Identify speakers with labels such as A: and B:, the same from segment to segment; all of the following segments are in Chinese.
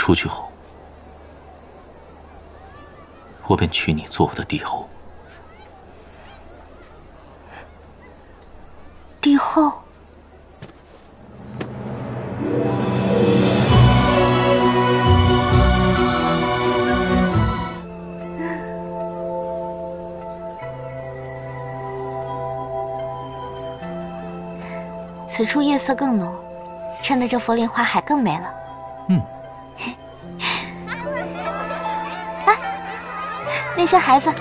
A: 出去后，我便娶你做我的帝后。
B: 帝后。此处夜色更浓，衬得这佛莲花海更美了。啊，那些孩子，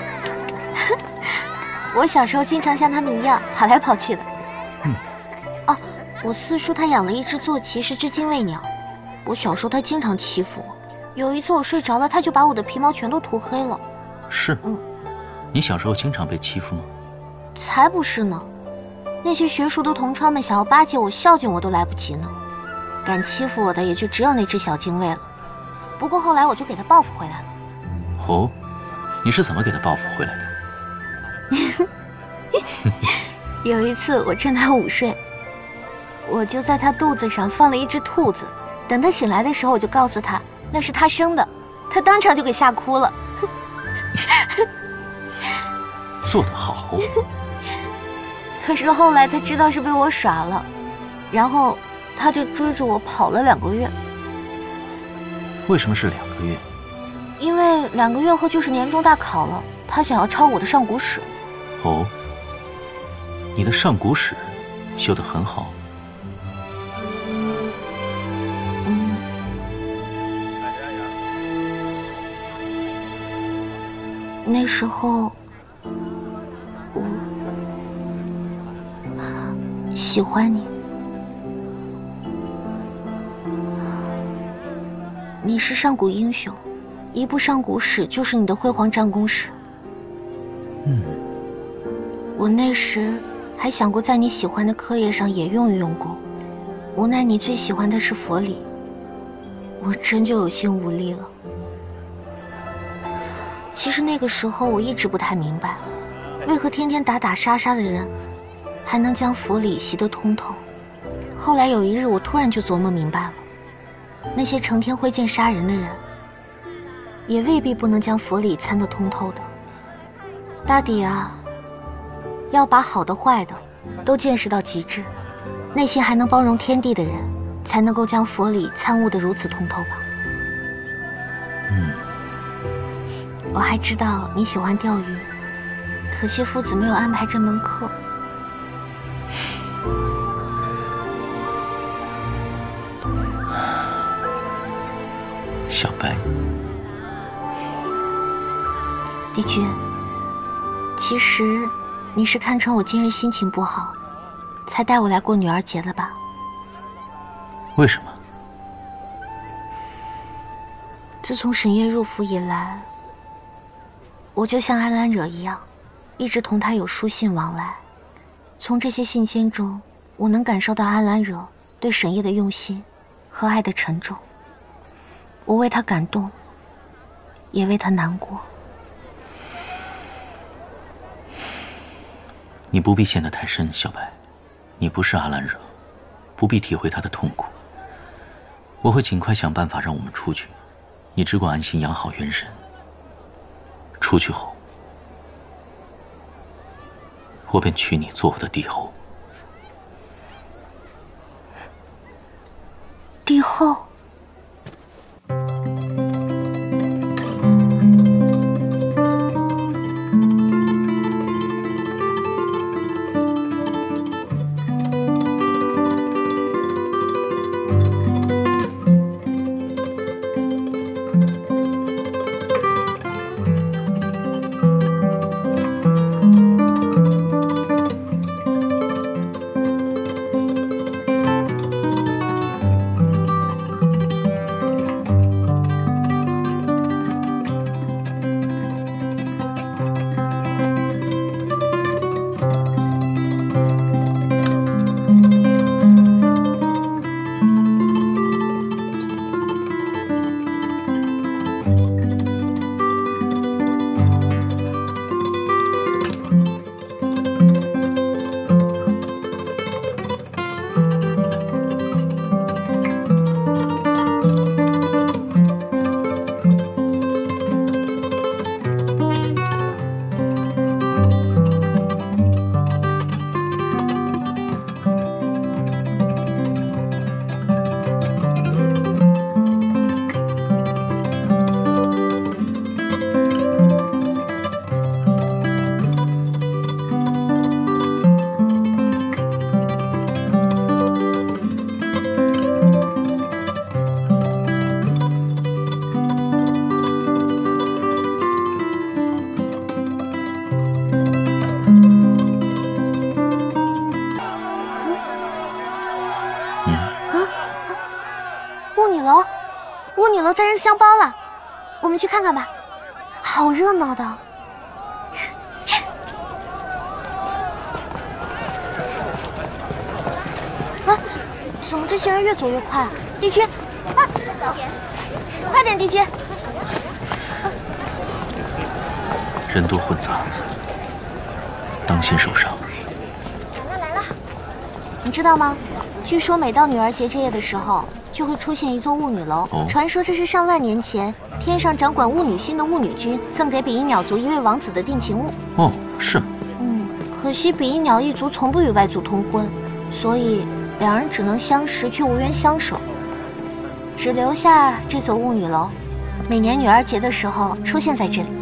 B: 我小时候经常像他们一样跑来跑去的。哦，我四叔他养了一只坐骑，是只精卫鸟。我小时候他经常欺负我，有一次我睡着了，他就把我的皮毛全都涂黑了。
A: 是，你小时候经常被欺负吗？
B: 才不是呢。那些学熟的同窗们想要巴结我、孝敬我都来不及呢，敢欺负我的也就只有那只小精卫了。不过后来我就给他报复回来了。
A: 哦，你是怎么给他报复回来的？
B: 有一次我趁他午睡，我就在他肚子上放了一只兔子，等他醒来的时候，我就告诉他那是他生的，他当场就给吓哭了。
A: 做得好。
B: 可是后来他知道是被我耍了，然后他就追着我跑了2个月。
A: 为什么是2个月？
B: 因为2个月后就是年终大考了，他想要抄我的上古史。
A: 哦，你的上古史修得很好。
B: 那时候我喜欢你，你是上古英雄，一部上古史就是你的辉煌战功史。我那时还想过在你喜欢的课业上也用一用功，无奈你最喜欢的是佛理，我真就有心无力了。其实那个时候我一直不太明白，为何天天打打杀杀的人还能将佛理习得通透。后来有一日我突然就琢磨明白了，那些成天挥剑杀人的人也未必不能将佛理参得通透的。大抵啊，要把好的坏的都见识到极致，内心还能包容天地的人，才能够将佛理参悟得如此通透吧。我还知道你喜欢钓鱼，可惜夫子没有安排这门课。
A: 小白，
B: 帝君，其实你是看穿我今日心情不好，才带我来过女儿节的吧？
A: 为什么？
B: 自从沈夜入府以来，我就像安澜惹一样，一直同他有书信往来。从这些信笺中，我能感受到安澜惹对沈夜的用心和爱的沉重。我为他感动，也为他难过。
A: 你不必陷得太深，小白，你不是阿兰惹，不必体会他的痛苦。我会尽快想办法让我们出去，你只管安心养好元神。出去后，我便娶你做我的帝后。
B: 帝后。 巫女楼在扔香包了，我们去看看吧，好热闹的。啊，怎么这些人越走越快？帝君，啊，快点，帝君！
A: 人多混杂，当心受伤。
B: 来了！你知道吗？据说每到女儿节这夜的时候，就会出现一座巫女楼。传说这是上万年前天上掌管巫女心的巫女君赠给比翼鸟族一位王子的定情物。
A: 哦，是吗？
B: 可惜比翼鸟一族从不与外族通婚，所以两人只能相识却无缘相守，只留下这座巫女楼，每年女儿节的时候出现在这里。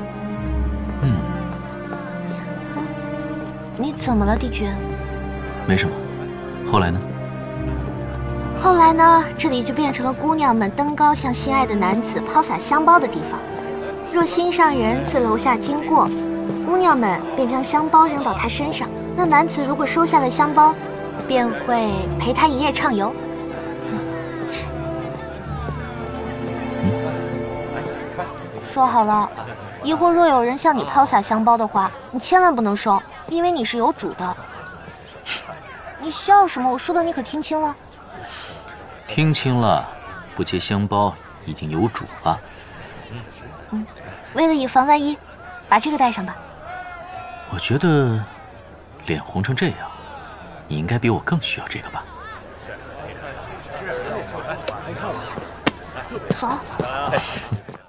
B: 你怎么了，帝君？
A: 没什么。后来呢？
B: 后来呢？这里就变成了姑娘们登高向心爱的男子抛洒香包的地方。若心上人自楼下经过，姑娘们便将香包扔到他身上。那男子如果收下了香包，便会陪他一夜畅游。说好了，以后若有人向你抛洒香包的话，你千万不能收，因为你是有主的。你笑什么？我说的你可听清了？
A: 听清了，不接香包已经有主了。
B: 为了以防万一，把这个带上吧。
A: 我觉得脸红成这样，你应该比我更需要这个吧。
B: 走。